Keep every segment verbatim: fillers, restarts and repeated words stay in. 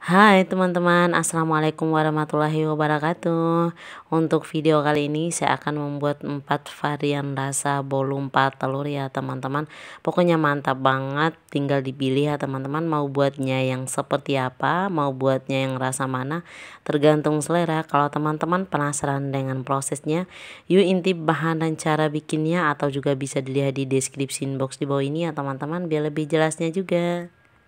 Hai teman-teman, assalamualaikum warahmatullahi wabarakatuh. Untuk video kali ini saya akan membuat empat varian rasa bolu empat telur ya teman-teman. Pokoknya mantap banget, tinggal dipilih ya teman-teman, mau buatnya yang seperti apa, mau buatnya yang rasa mana, tergantung selera. Kalau teman-teman penasaran dengan prosesnya, yuk intip bahan dan cara bikinnya, atau juga bisa dilihat di deskripsi box di bawah ini ya teman-teman, biar lebih jelasnya juga.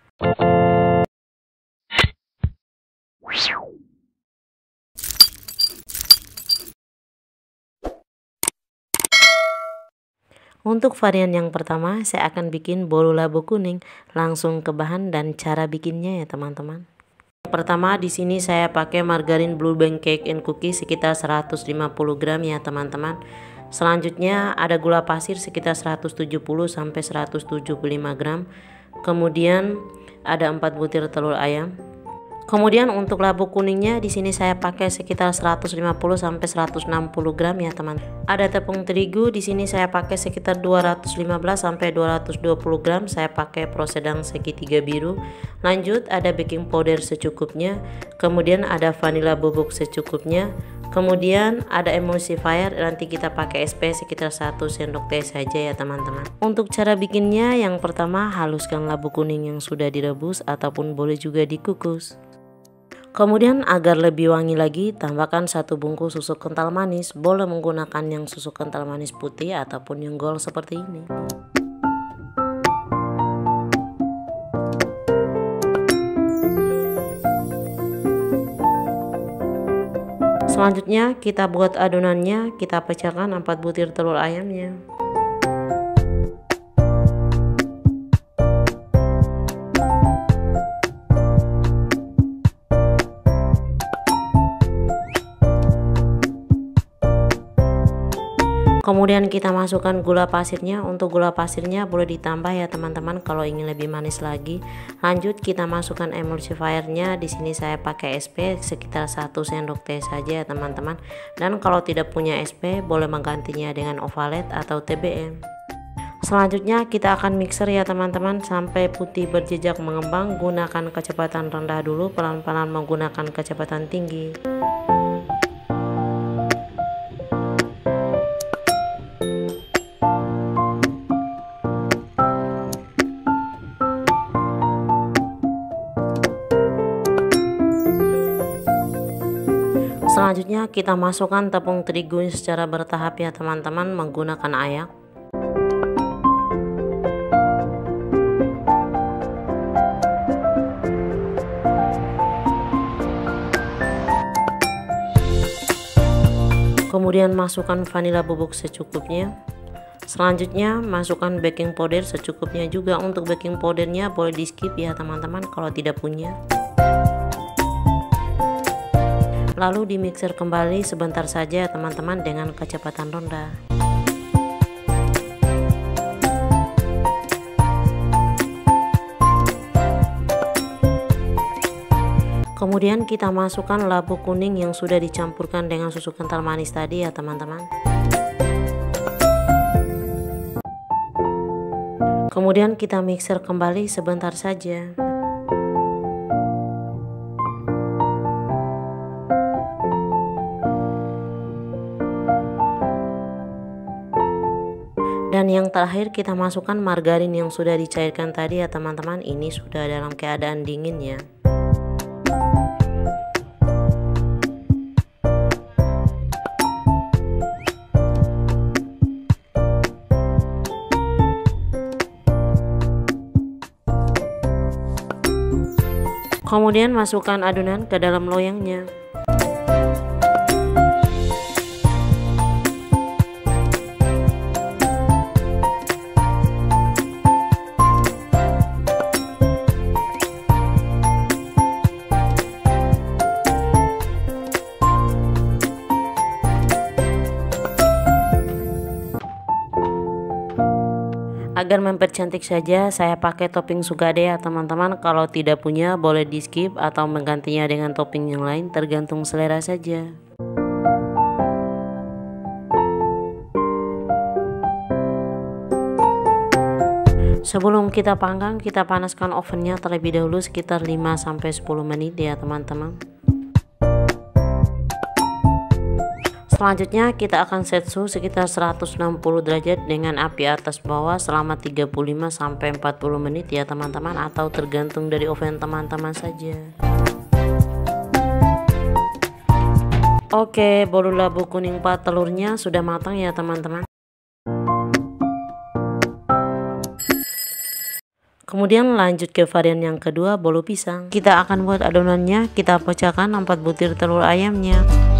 Untuk varian yang pertama, saya akan bikin bolu labu kuning. Langsung ke bahan dan cara bikinnya ya teman-teman. Pertama, di sini saya pakai margarin Blue Band Cake and Cookies sekitar seratus lima puluh gram ya teman-teman. Selanjutnya ada gula pasir sekitar seratus tujuh puluh sampai seratus tujuh puluh lima gram. Kemudian ada empat butir telur ayam. Kemudian untuk labu kuningnya di sini saya pakai sekitar seratus lima puluh sampai seratus enam puluh gram ya teman. Ada tepung terigu di sini saya pakai sekitar dua ratus lima belas sampai dua ratus dua puluh gram. Saya pakai pro sedang segitiga biru. Lanjut ada baking powder secukupnya. Kemudian ada vanilla bubuk secukupnya. Kemudian ada emulsifier, nanti kita pakai S P sekitar satu sendok teh saja ya teman-teman. Untuk cara bikinnya, yang pertama haluskan labu kuning yang sudah direbus ataupun boleh juga dikukus. Kemudian agar lebih wangi lagi, tambahkan satu bungkus susu kental manis. Boleh menggunakan yang susu kental manis putih ataupun yang gold seperti ini. Selanjutnya kita buat adonannya, kita pecahkan empat butir telur ayamnya. Kemudian kita masukkan gula pasirnya. Untuk gula pasirnya boleh ditambah ya teman-teman kalau ingin lebih manis lagi. Lanjut kita masukkan emulsifiernya. Di sini saya pakai S P sekitar satu sendok teh saja ya teman-teman. Dan kalau tidak punya S P boleh menggantinya dengan ovalet atau T B M. Selanjutnya kita akan mixer ya teman-teman sampai putih berjejak mengembang. Gunakan kecepatan rendah dulu, pelan-pelan menggunakan kecepatan tinggi. Selanjutnya kita masukkan tepung terigu secara bertahap ya teman-teman, menggunakan ayak. Kemudian masukkan vanila bubuk secukupnya. Selanjutnya masukkan baking powder secukupnya juga. Untuk baking powdernya boleh di skip ya teman-teman kalau tidak punya. Lalu dimixer kembali sebentar saja teman-teman dengan kecepatan rendah. Kemudian kita masukkan labu kuning yang sudah dicampurkan dengan susu kental manis tadi ya teman-teman. Kemudian kita mixer kembali sebentar saja. Dan yang terakhir kita masukkan margarin yang sudah dicairkan tadi ya teman-teman. Ini sudah dalam keadaan dingin ya. Kemudian masukkan adonan ke dalam loyangnya. Agar mempercantik saja saya pakai topping sugade ya teman-teman. Kalau tidak punya boleh di skip atau menggantinya dengan topping yang lain, tergantung selera saja. Sebelum kita panggang, kita panaskan ovennya terlebih dahulu sekitar lima sampai sepuluh menit ya teman-teman. Selanjutnya kita akan set suhu sekitar seratus enam puluh derajat dengan api atas bawah selama tiga puluh lima sampai empat puluh menit ya teman-teman, atau tergantung dari oven teman-teman saja. Oke, bolu labu kuning empat telurnya sudah matang ya teman-teman. Kemudian lanjut ke varian yang kedua, bolu pisang. Kita akan buat adonannya, kita pecahkan empat butir telur ayamnya.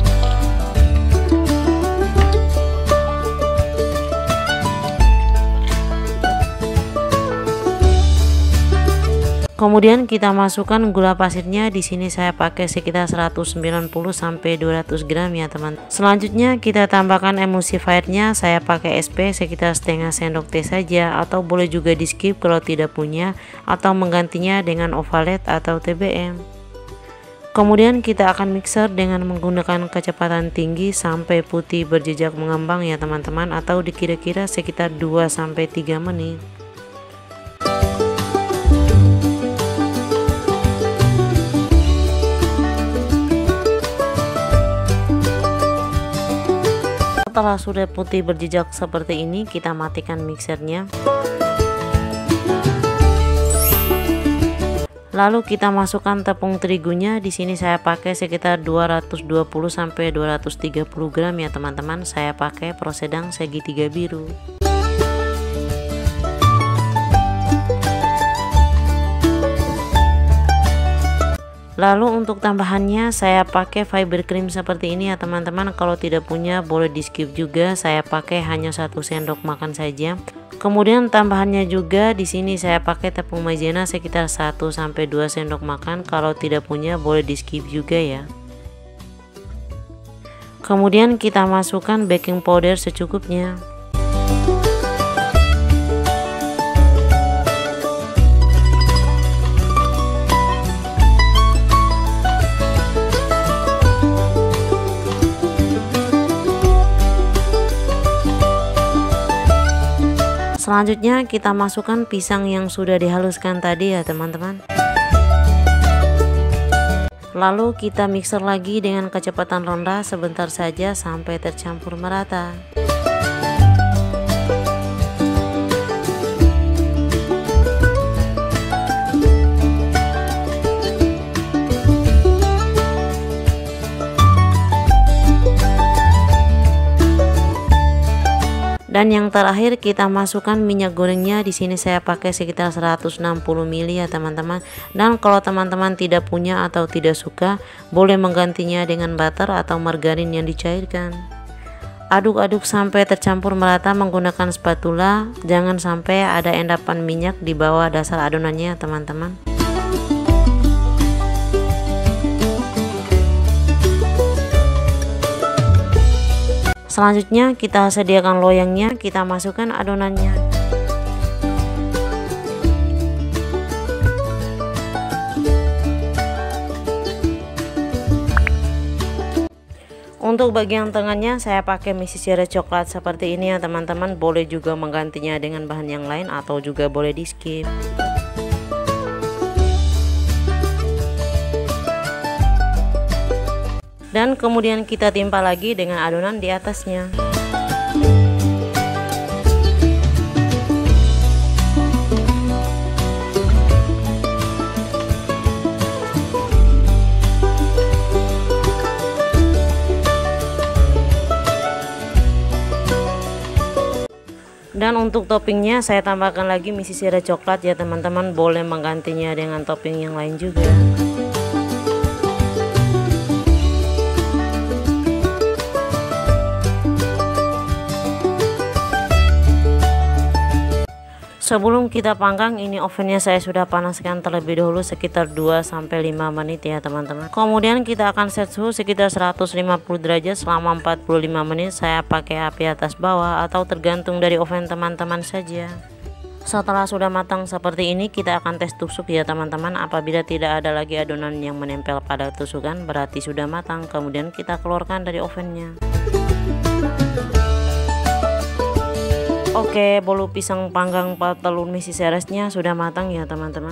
Kemudian kita masukkan gula pasirnya. Di sini saya pakai sekitar seratus sembilan puluh sampai dua ratus gram ya teman. Selanjutnya kita tambahkan emulsifiernya. Saya pakai S P sekitar setengah sendok teh saja, atau boleh juga di skip kalau tidak punya, atau menggantinya dengan ovalet atau T B M. Kemudian kita akan mixer dengan menggunakan kecepatan tinggi sampai putih berjejak mengembang ya teman-teman, atau dikira-kira sekitar dua sampai tiga menit. Setelah sudah putih berjejak seperti ini, kita matikan mixernya. Lalu kita masukkan tepung terigunya. Di sini saya pakai sekitar dua ratus dua puluh sampai dua ratus tiga puluh gram ya teman-teman. Saya pakai pro sedang segitiga biru. Lalu untuk tambahannya saya pakai fiber cream seperti ini ya teman-teman. Kalau tidak punya boleh di skip juga. Saya pakai hanya satu sendok makan saja. Kemudian tambahannya juga di sini saya pakai tepung maizena sekitar satu sampai dua sendok makan. Kalau tidak punya boleh di skip juga ya. Kemudian kita masukkan baking powder secukupnya. Selanjutnya kita masukkan pisang yang sudah dihaluskan tadi ya teman-teman. Lalu kita mixer lagi dengan kecepatan rendah sebentar saja sampai tercampur merata. Dan yang terakhir kita masukkan minyak gorengnya. Di sini saya pakai sekitar seratus enam puluh mililiter ya teman-teman. Dan kalau teman-teman tidak punya atau tidak suka, boleh menggantinya dengan butter atau margarin yang dicairkan. Aduk-aduk sampai tercampur merata menggunakan spatula. Jangan sampai ada endapan minyak di bawah dasar adonannya teman-teman. Selanjutnya kita sediakan loyangnya, kita masukkan adonannya. Untuk bagian tengahnya saya pakai misi sirih coklat seperti ini ya teman-teman. Boleh juga menggantinya dengan bahan yang lain atau juga boleh di skip. Dan kemudian kita timpa lagi dengan adonan di atasnya. Dan untuk toppingnya saya tambahkan lagi misi sirih coklat ya teman-teman. Boleh menggantinya dengan topping yang lain juga. Sebelum kita panggang, ini ovennya saya sudah panaskan terlebih dahulu sekitar dua sampai lima menit ya teman-teman. Kemudian kita akan set suhu sekitar seratus lima puluh derajat selama empat puluh lima menit. Saya pakai api atas bawah atau tergantung dari oven teman-teman saja. Setelah sudah matang seperti ini, kita akan tes tusuk ya teman-teman. Apabila tidak ada lagi adonan yang menempel pada tusukan, berarti sudah matang. Kemudian kita keluarkan dari ovennya. Oke, bolu pisang panggang telur Missis Ceresnya sudah matang ya teman-teman.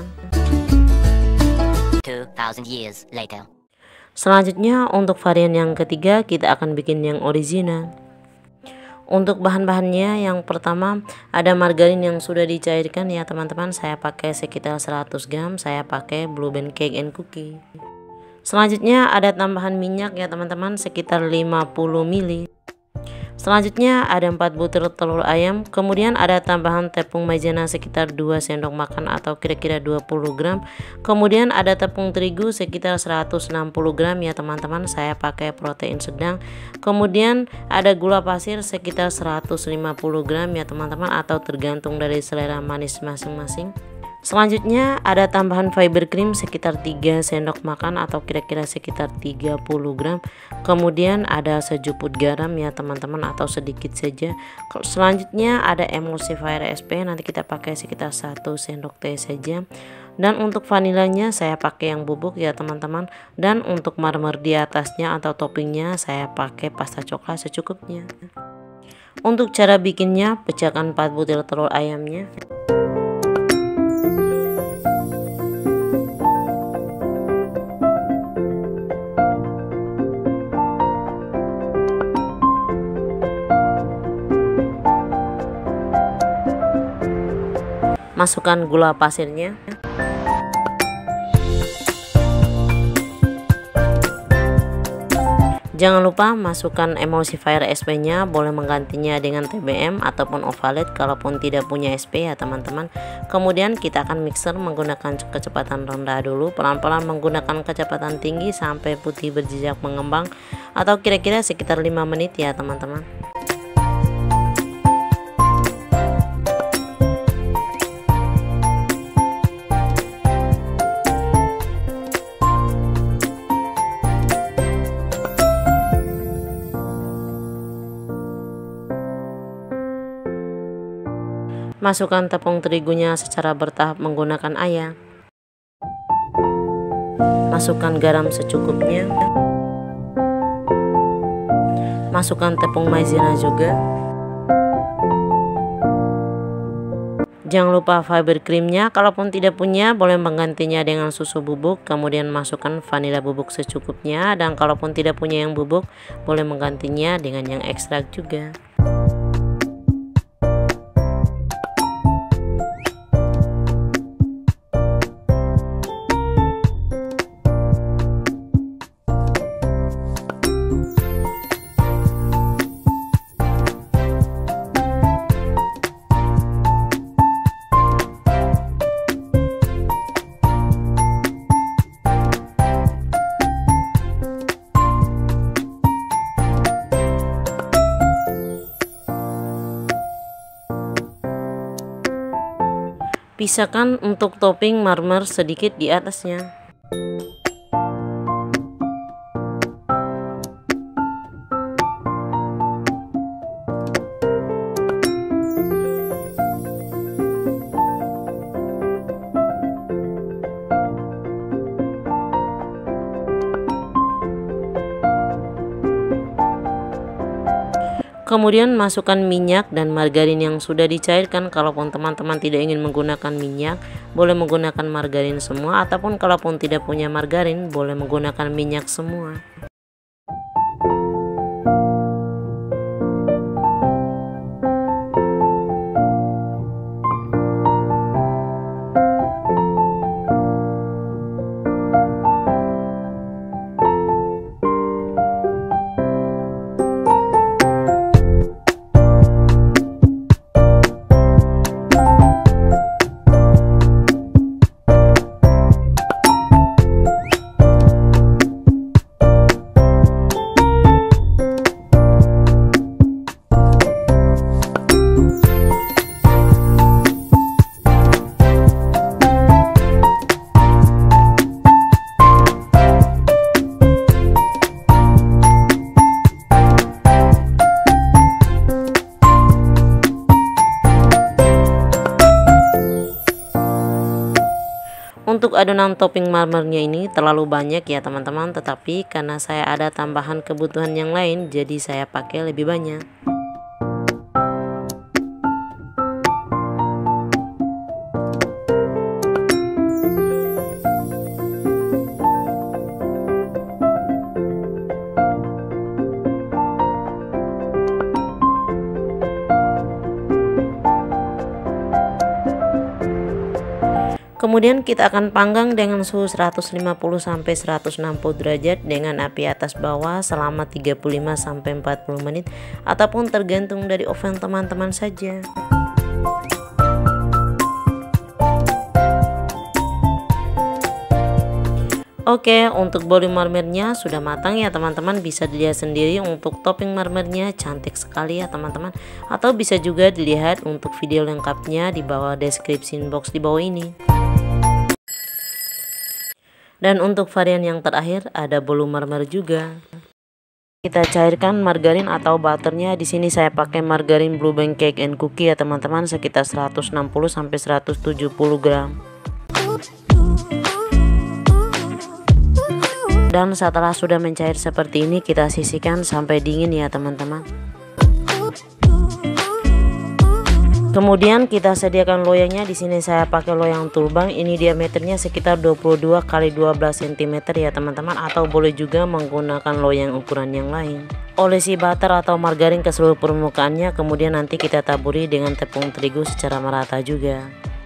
two thousand years later. Selanjutnya untuk varian yang ketiga kita akan bikin yang original. Untuk bahan-bahannya yang pertama ada margarin yang sudah dicairkan ya teman-teman. Saya pakai sekitar seratus gram. Saya pakai Blue Band Cake and Cookie. Selanjutnya ada tambahan minyak ya teman-teman sekitar lima puluh mililiter. Selanjutnya ada empat butir telur ayam, kemudian ada tambahan tepung maizena sekitar dua sendok makan atau kira-kira dua puluh gram. Kemudian ada tepung terigu sekitar seratus enam puluh gram ya teman-teman, saya pakai protein sedang. Kemudian ada gula pasir sekitar seratus lima puluh gram ya teman-teman, atau tergantung dari selera manis masing-masing. Selanjutnya ada tambahan fiber cream sekitar tiga sendok makan atau kira-kira sekitar tiga puluh gram. Kemudian ada sejuput garam ya teman-teman, atau sedikit saja. Selanjutnya ada emulsifier S P, nanti kita pakai sekitar satu sendok teh saja. Dan untuk vanilanya saya pakai yang bubuk ya teman-teman. Dan untuk marmer di atasnya atau toppingnya saya pakai pasta coklat secukupnya. Untuk cara bikinnya, pecahkan empat butir telur ayamnya. Masukkan gula pasirnya. Jangan lupa masukkan emulsifier S P nya, boleh menggantinya dengan T B M ataupun ovalet kalaupun tidak punya S P ya teman-teman. Kemudian kita akan mixer menggunakan kecepatan rendah dulu, pelan-pelan menggunakan kecepatan tinggi sampai putih berjejak mengembang, atau kira-kira sekitar lima menit ya teman-teman. Masukkan tepung terigunya secara bertahap menggunakan ayam. Masukkan garam secukupnya. Masukkan tepung maizena juga. Jangan lupa fiber creamnya, kalaupun tidak punya boleh menggantinya dengan susu bubuk. Kemudian masukkan vanila bubuk secukupnya, dan kalaupun tidak punya yang bubuk boleh menggantinya dengan yang ekstrak juga. Pisahkan untuk topping marmer sedikit di atasnya. Kemudian masukkan minyak dan margarin yang sudah dicairkan. Kalaupun teman-teman tidak ingin menggunakan minyak, boleh menggunakan margarin semua, ataupun kalaupun tidak punya margarin boleh menggunakan minyak semua. Untuk adonan topping marmernya ini terlalu banyak ya teman-teman, tetapi karena saya ada tambahan kebutuhan yang lain jadi saya pakai lebih banyak. Kemudian kita akan panggang dengan suhu seratus lima puluh sampai seratus enam puluh derajat dengan api atas bawah selama tiga puluh lima sampai empat puluh menit, ataupun tergantung dari oven teman-teman saja. Oke, untuk bolu marmernya sudah matang ya teman-teman, bisa dilihat sendiri. Untuk topping marmernya cantik sekali ya teman-teman, atau bisa juga dilihat untuk video lengkapnya di bawah deskripsi box di bawah ini. Dan untuk varian yang terakhir ada bolu marmer juga. Kita cairkan margarin atau butternya. Di sini saya pakai margarin Blue Band Cake and Cookie ya teman-teman, sekitar seratus enam puluh sampai seratus tujuh puluh gram. Dan setelah sudah mencair seperti ini, kita sisihkan sampai dingin ya teman-teman. Kemudian kita sediakan loyangnya. Di sini saya pakai loyang turbang. Ini diameternya sekitar dua puluh dua kali dua belas sentimeter ya teman-teman, atau boleh juga menggunakan loyang ukuran yang lain. Olesi butter atau margarin ke seluruh permukaannya, kemudian nanti kita taburi dengan tepung terigu secara merata juga.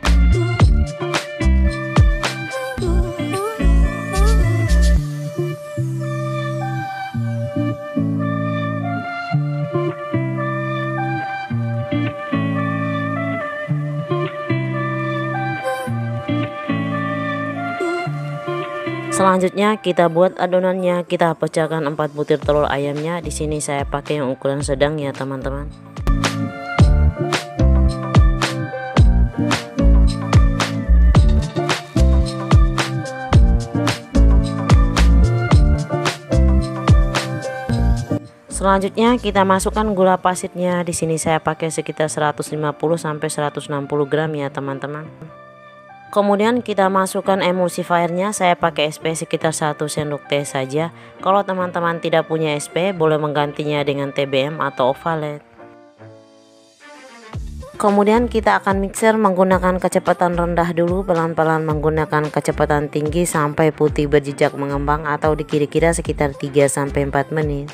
Selanjutnya kita buat adonannya. Kita pecahkan empat butir telur ayamnya. Di sini saya pakai yang ukuran sedang ya teman-teman. Selanjutnya kita masukkan gula pasirnya. Di sini saya pakai sekitar seratus lima puluh sampai seratus enam puluh gram ya teman-teman. Kemudian kita masukkan emulsifiernya. Saya pakai S P sekitar satu sendok teh saja. Kalau teman-teman tidak punya S P, boleh menggantinya dengan T B M atau ovalet. Kemudian kita akan mixer menggunakan kecepatan rendah dulu, pelan-pelan menggunakan kecepatan tinggi sampai putih berjejak mengembang, atau dikira-kira sekitar tiga sampai empat menit.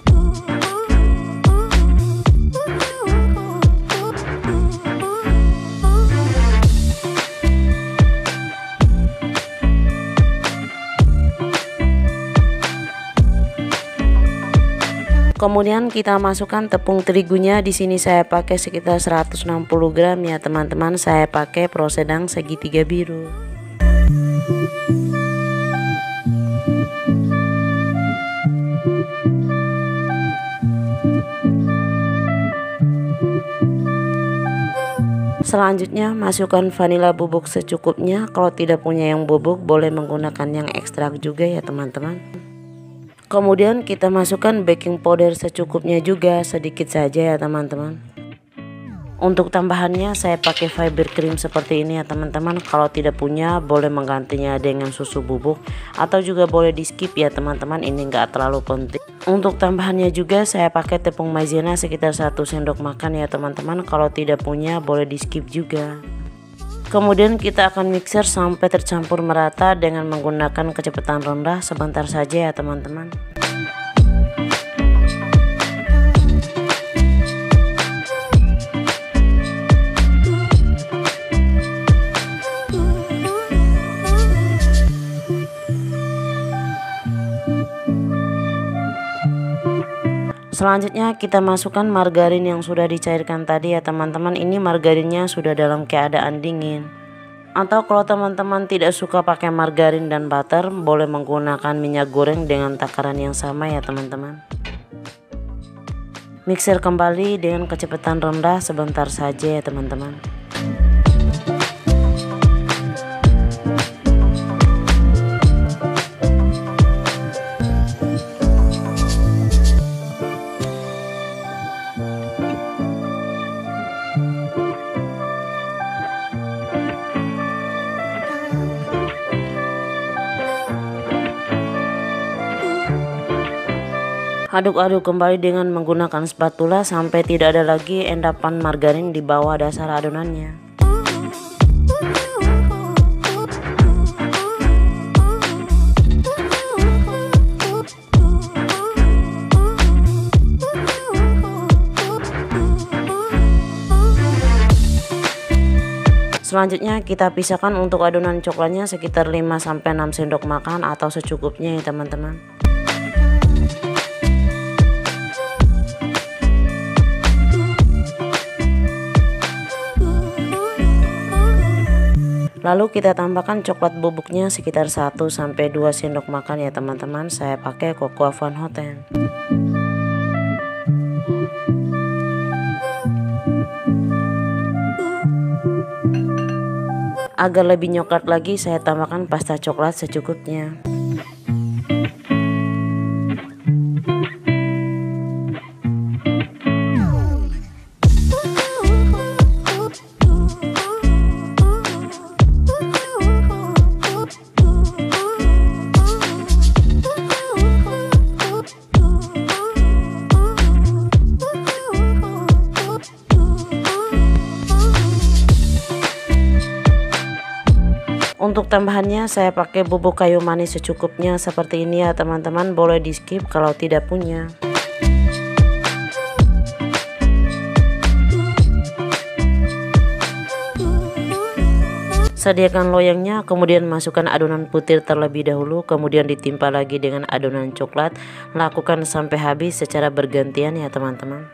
Kemudian kita masukkan tepung terigunya. Di sini saya pakai sekitar seratus enam puluh gram ya teman-teman. Saya pakai pro sedang segitiga biru. Selanjutnya masukkan vanila bubuk secukupnya. Kalau tidak punya yang bubuk, boleh menggunakan yang ekstrak juga ya teman-teman. Kemudian kita masukkan baking powder secukupnya juga, sedikit saja ya teman-teman. Untuk tambahannya saya pakai fiber cream seperti ini ya teman-teman. Kalau tidak punya, boleh menggantinya dengan susu bubuk, atau juga boleh di skip ya teman-teman, ini enggak terlalu penting. Untuk tambahannya juga saya pakai tepung maizena sekitar satu sendok makan ya teman-teman. Kalau tidak punya, boleh di skip juga. Kemudian kita akan mixer sampai tercampur merata dengan menggunakan kecepatan rendah, sebentar saja ya teman-teman. Selanjutnya kita masukkan margarin yang sudah dicairkan tadi ya teman-teman. Ini margarinnya sudah dalam keadaan dingin. Atau kalau teman-teman tidak suka pakai margarin dan butter, boleh menggunakan minyak goreng dengan takaran yang sama ya teman-teman. Mixer kembali dengan kecepatan rendah, sebentar saja ya teman-teman. Aduk-aduk kembali dengan menggunakan spatula sampai tidak ada lagi endapan margarin di bawah dasar adonannya. Selanjutnya kita pisahkan untuk adonan coklatnya sekitar lima sampai enam sendok makan atau secukupnya ya teman-teman. Lalu kita tambahkan coklat bubuknya sekitar satu sampai dua sendok makan ya teman-teman. Saya pakai Cocoa Van Houten. Agar lebih nyoklat lagi, saya tambahkan pasta coklat secukupnya. Untuk tambahannya saya pakai bubuk kayu manis secukupnya seperti ini ya teman-teman, boleh di skip kalau tidak punya. Sediakan loyangnya, kemudian masukkan adonan putih terlebih dahulu, kemudian ditimpa lagi dengan adonan coklat. Lakukan sampai habis secara bergantian ya teman-teman.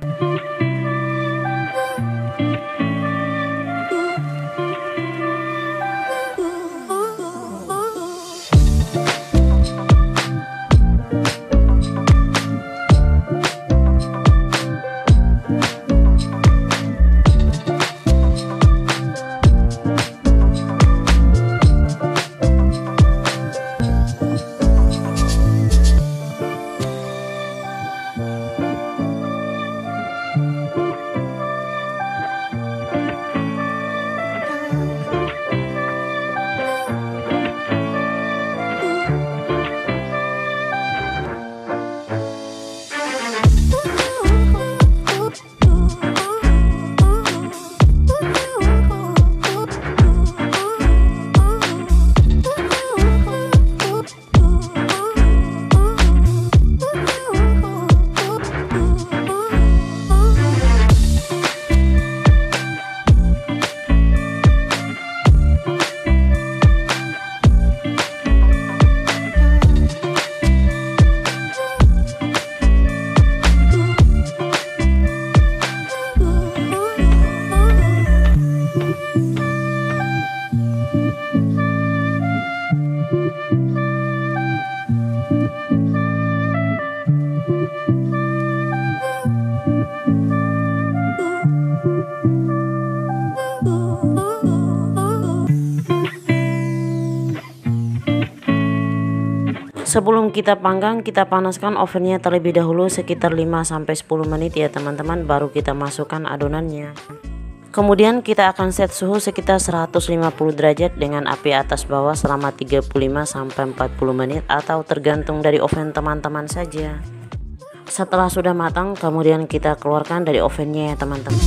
Sebelum kita panggang, kita panaskan ovennya terlebih dahulu sekitar lima sampai sepuluh menit ya teman-teman, baru kita masukkan adonannya. Kemudian kita akan set suhu sekitar seratus lima puluh derajat dengan api atas bawah selama tiga puluh lima sampai empat puluh menit atau tergantung dari oven teman-teman saja. Setelah sudah matang, kemudian kita keluarkan dari ovennya ya teman-teman.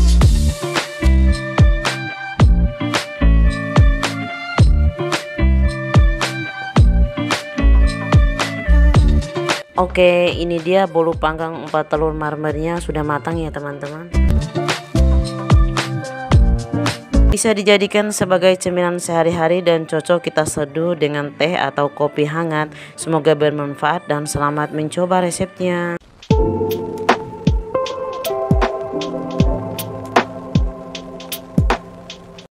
Oke, ini dia bolu panggang empat telur marmernya sudah matang ya teman-teman. Bisa dijadikan sebagai cemilan sehari-hari dan cocok kita seduh dengan teh atau kopi hangat. Semoga bermanfaat dan selamat mencoba resepnya.